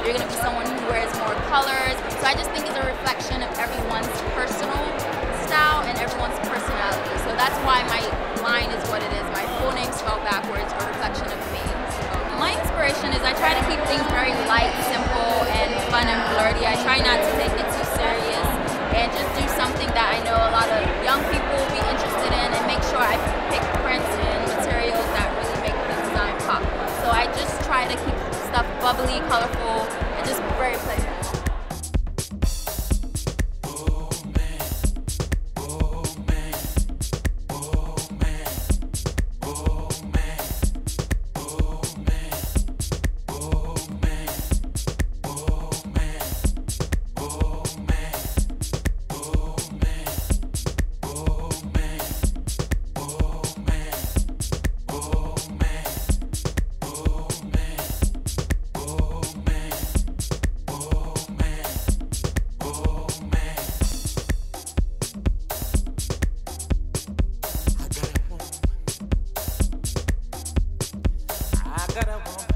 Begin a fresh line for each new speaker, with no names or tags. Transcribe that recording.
you're going to be someone who wears more colors. So I just think it's a reflection of everyone's personal style and everyone's personality. So that's why my line is what it is. My full name spelled backwards, a reflection of me. So my inspiration is I try to keep things very light, simple, and fun and flirty. I try not to take it too serious and just do something that I know a lot of young people will be interested in, and make sure I pick prints and materials that really make the design pop. So I just try to keep stuff bubbly, colorful, and just very playful.
I got a woman.